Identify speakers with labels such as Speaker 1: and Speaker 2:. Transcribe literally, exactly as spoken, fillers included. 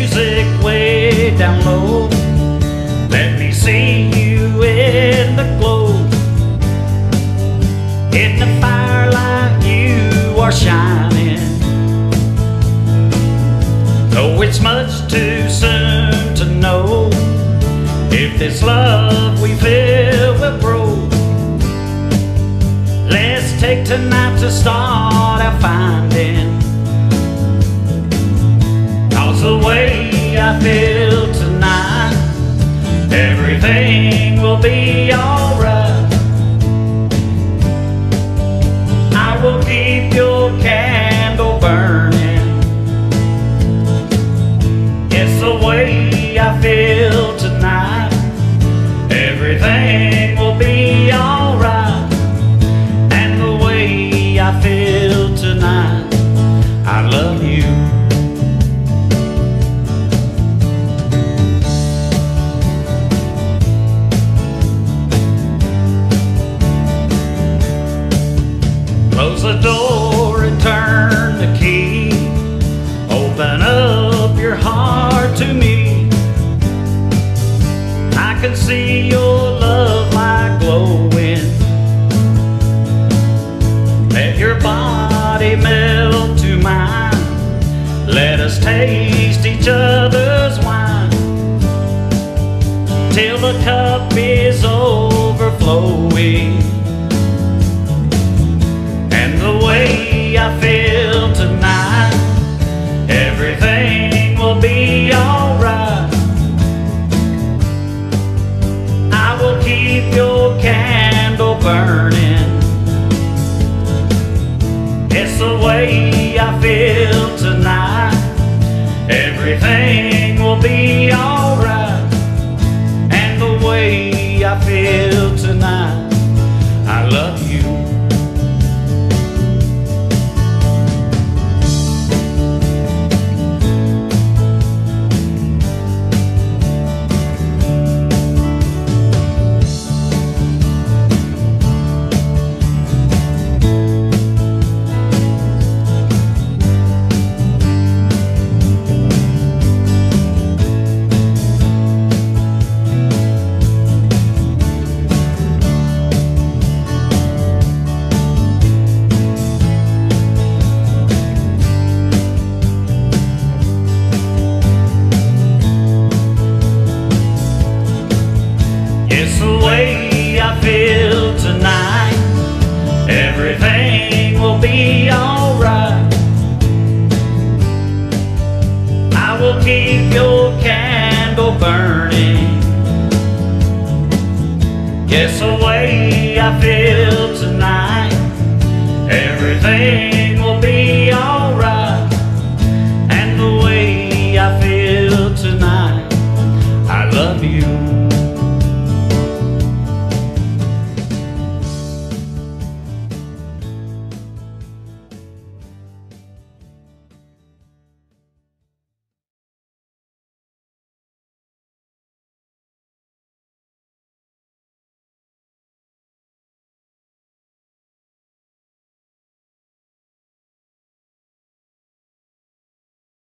Speaker 1: music way down low. Let me see you in the glow. In the firelight you are shining. Though it's much too soon to know if this love we feel will grow. Let's take tonight to start our finding. 'Cause the way I feel tonight, everything will be alright. I will keep your candle burning. It's the way I feel tonight, everything will be alright. And the way I feel tonight, I love you. Close the door and turn the key. Open up your heart to me. I can see your love light glowing. Let your body melt to mine. Let us taste each other's wine till the cup is overflowing. And the way I feel tonight, everything will be alright. I will keep your candle burning. It's the way I feel tonight, everything will be alright. And the way I feel tonight, I love you. It's the way I feel tonight, everything will be alright. I will keep your candle burning. It's the way I feel tonight, everything will be